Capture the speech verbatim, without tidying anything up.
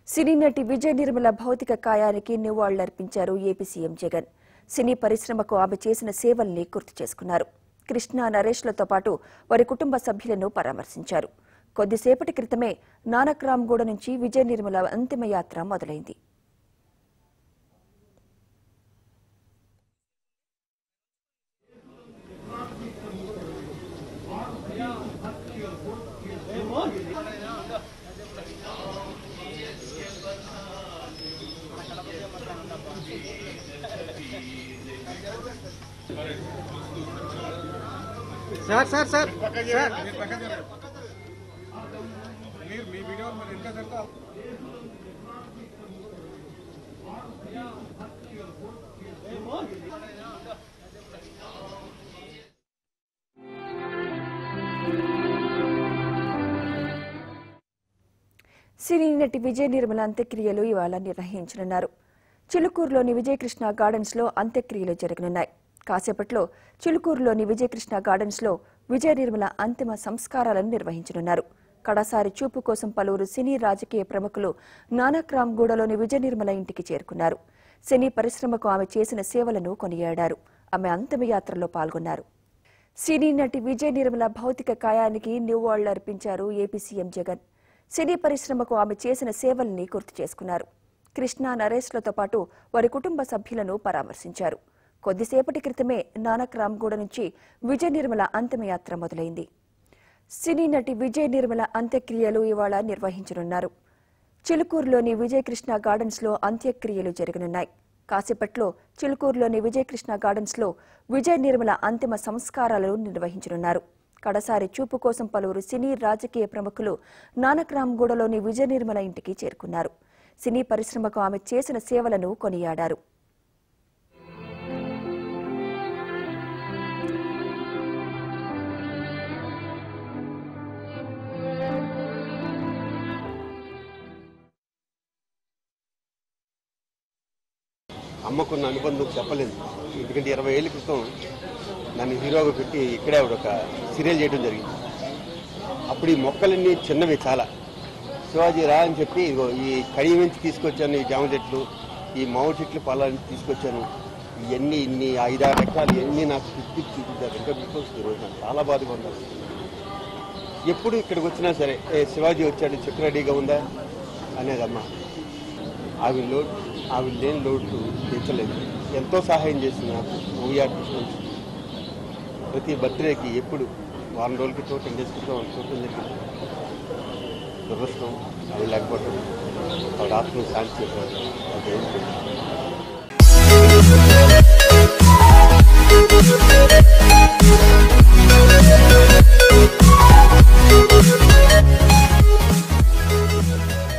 సినీ నటి విజయ నిర్మల భౌతిక కాయానికి నివాళులర్పించారు ఏపీ సీఎం జగన్. సినీ పరిశ్రమకు ఆమె చేసిన సేవల్ని గుర్తు చేసుకున్నారు. కృష్ణ నరేష్లతో పాటు వారి కుటుంబ సభ్యులను పరామర్శించారు. కొద్దిసేపటి క్రితమే నానక్రామ్గూడ నుంచి విజయ నిర్మల అంతిమయాత్ర మొదలైంది. సార్ సార్ సార్ సార్ మీ వీడియో మరి ఎంత జరుగుతా సినీ నటి విజయ నిర్మల అంత్యక్రియలు ఇవాళ నిర్వహించనున్నారు. చిలుకూరులోని విజయకృష్ణ గార్డెన్స్ లో అంత్యక్రియలు జరగనున్నాయి. కాసేపట్లో చిలుకూరులోని విజయకృష్ణ గార్డెన్స్ లో విజయ నిర్మల అంతిమ సంస్కారాలను నిర్వహించనున్నారు. కడసారి చూపు కోసం పలువురు సినీ రాజకీయ ప్రముఖులు నానక్రామ్గూడలోని విజయ నిర్మల ఇంటికి చేరుకున్నారు. సినీ పరిశ్రమకు ఆమె చేసిన సేవలను కొనియాడారు. ఆమె అంతిమయాత్రలో పాల్గొన్నారు. సినీ నటి విజయ నిర్మల భౌతిక కాయానికి నివాళులర్పించారు ఏపీ సీఎం జగన్. సినీ పరిశ్రమకు ఆమె చేసిన సేవల్ని గుర్తు చేసుకున్నారు. కృష్ణ నరేష్లతో పాటు వారి కుటుంబ సభ్యులను పరామర్శించారు. కొద్దిసేపటి క్రితమే నానక్రామ్గూడ నుంచి విజయ నిర్మల అంతిమయాత్ర మొదలైంది. సినీ నటి విజయ నిర్మల అంత్యక్రియలు ఇవాళ నిర్వహించనున్నారు. చిలుకూరులోని విజయకృష్ణ గార్డెన్స్ లో అంత్యక్రియలు జరగనున్నాయి. కాసేపట్లో చిలుకూరులోని విజయకృష్ణ గార్డెన్స్ లో విజయ నిర్మల అంతిమ సంస్కారాలను నిర్వహించనున్నారు. కడసారి చూపు కోసం పలువురు సినీ రాజకీయ ప్రముఖులు నానక్రామ్గూడలోని విజయ నిర్మల ఇంటికి చేరుకున్నారు. సినీ పరిశ్రమకు ఆమె చేసిన సేవలను కొనియాడారు. అమ్మకున్న అనుబంధం చెప్పలేదు. ఎందుకంటే ఇరవై ఏళ్ళ క్రితం నన్ను హీరోగా పెట్టి ఇక్కడే ఆవిడ ఒక సీరియల్ చేయడం జరిగింది. అప్పుడు ఈ మొక్కలన్నీ చిన్నవి చాలా. శివాజీ రా అని చెప్పి ఈ కడియ నుంచి తీసుకొచ్చాను. ఈ జామ చెట్లు, ఈ మామిడి చెట్లు పొలాన్ని తీసుకొచ్చాను. ఇవన్నీ ఇన్ని ఐదారు ఎకరాలు ఇవన్నీ నాకు పిచ్చి చూపించారు. ఇంకా గుర్తొస్తుంది రోజు నాకు చాలా బాధగా ఉన్నారు. ఎప్పుడు ఇక్కడికి వచ్చినా సరే ఏ శివాజీ వచ్చాడు, చెక్ రెడీగా ఉందా అనేదమ్మ. ఆవిడ లోడ్ ఆవిడ లేని లోటు తెచ్చలేదు. ఎంతో సహాయం చేసింది నాకు. మూవీ ఆర్టిస్ట్ నుంచి ప్రతి బర్త్డేకి ఎప్పుడు వారం రోజుల క్రితం టెన్ డేస్ క్రితం చూడటం జరిగింది. దురదృష్టం ఆవిడ లేకపోవడం, ఆవిడ ఆత్మను శాంతి చేసేవారు.